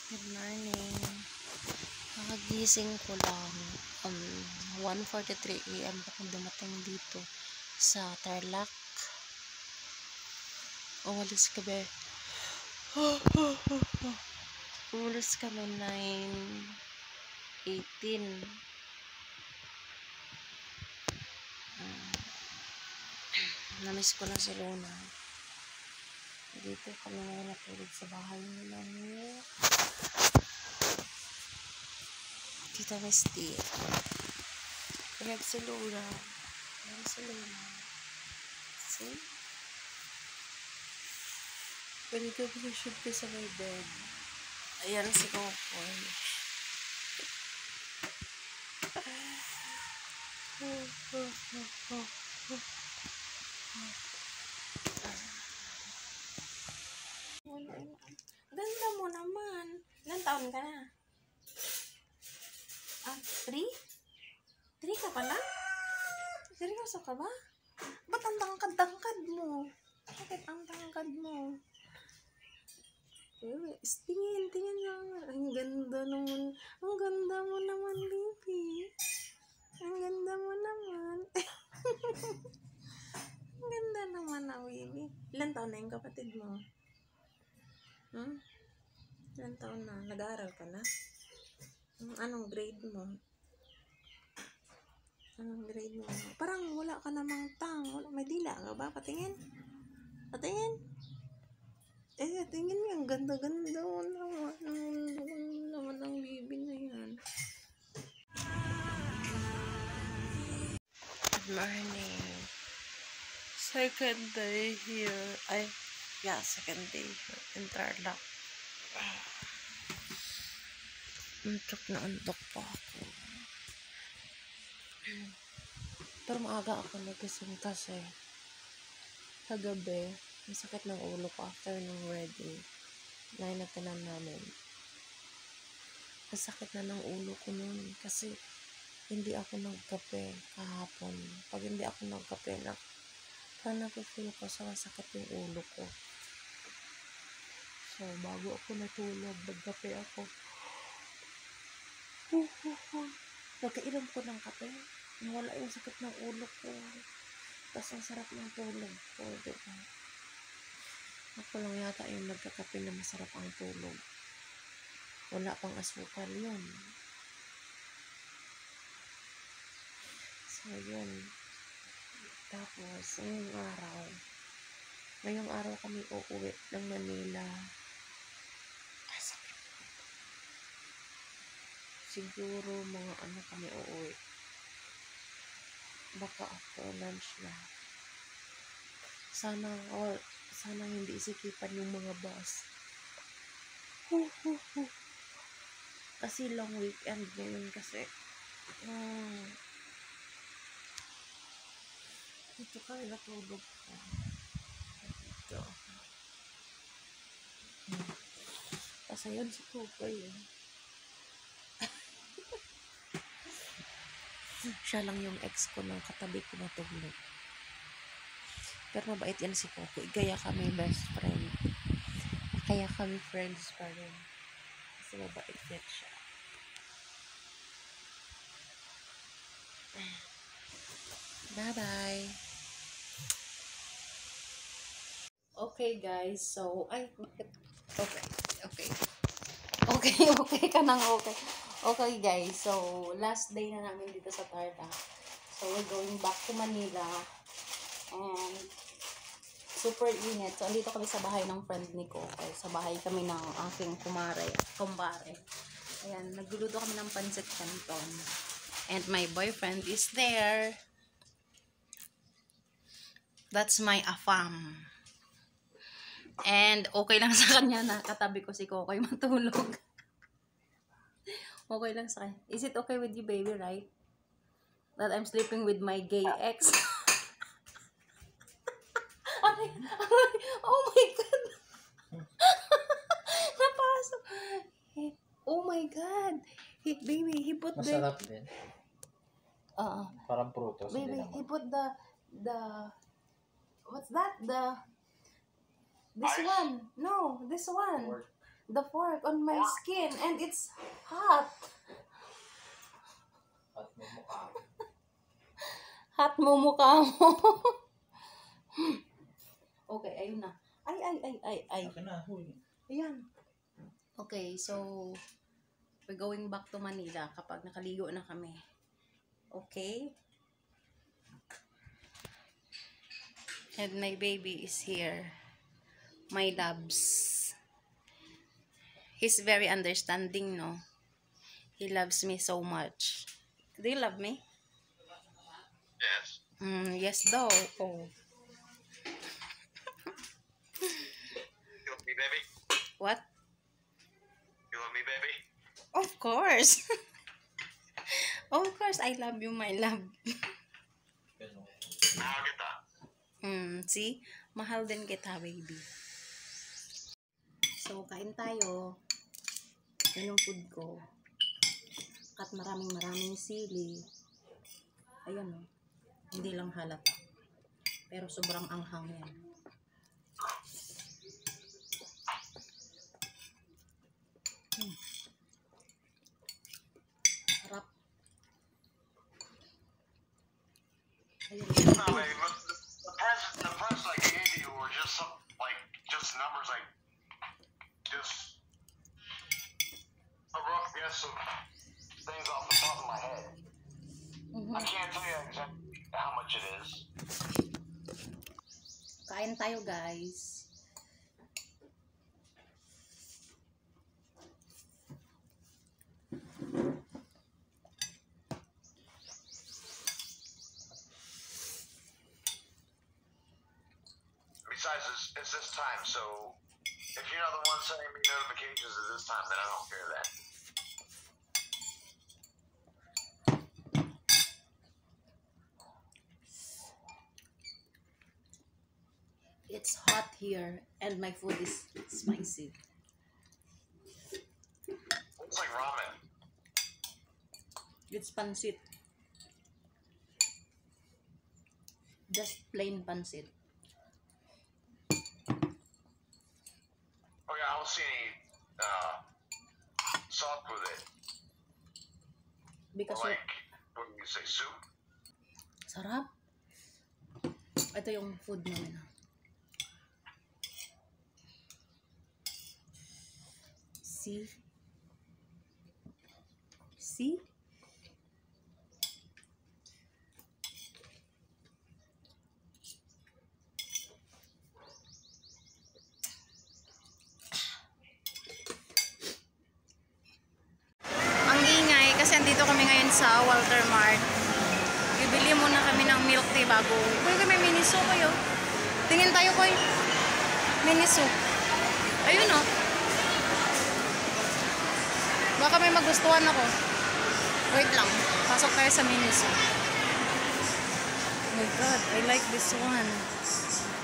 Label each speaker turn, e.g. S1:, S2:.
S1: Good morning. Nakagising ko lang. 1:43 AM ako dumating dito sa Tarlac. Umalis kami. Umalis kami 9:18. Namiss ko na si Luna. Dito kami ngayon natulog sa bahay nila ni Tita Misty. Ayan si Luna. See? Pwede ka shoot ko sa my bed. Ayan si Kokoy. Ganda mo naman. Ilang taon ka na? 3? 3 ka pala? Seryoso ka ba? Ba't ang tangkad-tangkad mo? Bakit ang tangkad mo? Tingin lang. Ang ganda naman. Ang ganda mo naman, baby. Ang ganda mo naman. Ang ganda naman na, baby. Ilan taon na yung kapatid mo? Ilan taon na? Nag-aaral ka na? Anong grade mo? Parang wala ka namang may dila ka ba? Patingin? Tingin mo. Ang ganda-ganda mo naman. Naman ang baby na yan. Good morning. Second day here. Second day here in Tarlac. Antok pa ako. Pero maaga ako nagising kasi kagabi, masakit ng ulo ko after ng wedding. Nainatinan namin. Masakit na ng ulo ko nun kasi hindi ako nagkape kahapon. Pag hindi ako nagkape, parang napifeel ko sa masakit yung ulo ko. So, bago ako natulog, nagkape ako. Pagkainom ko ng kape, nawala yung sakit ng ulo ko. Tapos ang sarap ng tulog ko, diba? Ako lang yata yung nagkakape na masarap ang tulog. Wala pang asukal yun. So, yun. Tapos, ngayong araw kami uuwi ng Manila. Siguro mga kami uuwi. Baka after lunch na. Sana hindi isikipan yung mga bus. Kasi long weekend ngayon kasi. Dito kami natulog ko. Dito. Kasi yun si Kukoy eh. Siya lang yung ex ko nung katabi ko natulog. Pero mabait yan si Kukoy. Kaya kami best friend. Kaya kami friends pa rin. Kasi mabait yan siya. Bye-bye. Okay guys, so bakit? Okay ka nang okay. Okay guys, so last day na namin dito sa Tarlac. So we're going back to Manila. And super init. So andito kami sa bahay ng friend ni Kokoy. Sa bahay kami ng aking kumbare. Ayan, nagluluto kami ng pancit canton. And my boyfriend is there. That's my afam. And okay lang sa kanya na katabi ko si Kokoy matulog. Okay lang sa kanya. Is it okay with you, baby, right? That I'm sleeping with my gay ex? Oh my God! Napasok! Oh my God! Baby, he put
S2: masarap din. Parang prutos.
S1: Baby, he put the what's that? This one. No, this one. The fork on my skin and it's hot.
S2: At mo mukha.
S1: Hot mo mukha mo. Okay, ayun na. Ay.
S2: Akin na, huy.
S1: Ayan. Okay, so we're going back to Manila kapag nakaligo na kami. Okay? And my baby is here. My loves. He's very understanding, no? He loves me so much. Do you love me?
S3: Yes.
S1: Yes daw. Oh.
S3: You love me, baby?
S1: What?
S3: You love me, baby?
S1: Of course. Of course, I love you, my love.
S2: Ganun.
S3: Mahal kita.
S1: See? Mahal din kita, baby. So, kain tayo. Yan yung food ko. At maraming sili. Ayan o. Hindi lang halata. Pero sobrang anghang yan. Sarap. Ayan.
S3: No, baby, but the presents I gave you were just some, just numbers, just a rough guess of things off the top of my head. I can't tell you exactly how much it is.
S1: Kain tayo, guys.
S3: Besides, it's this time, so if you're not the one sending me notifications at this time, then I don't care that.
S1: It's hot here and my food is spicy.
S3: It's like ramen.
S1: It's pancit. Just plain pancit.
S3: Oh yeah, I don't see any sauce with it.
S1: Because
S3: Or what do you say, soup?
S1: sarap. Ito yung food namin. See? See? Ang ingay kasi andito kami ngayon sa Walter Mart. Bibili muna kami ng milk tea bago. Uy, may miniso kayo. Tingin tayo koy. Miniso. Ayun o. Baka may magustuhan ako. Wait lang. Pasok tayo sa miniso. Oh my God, I like this one.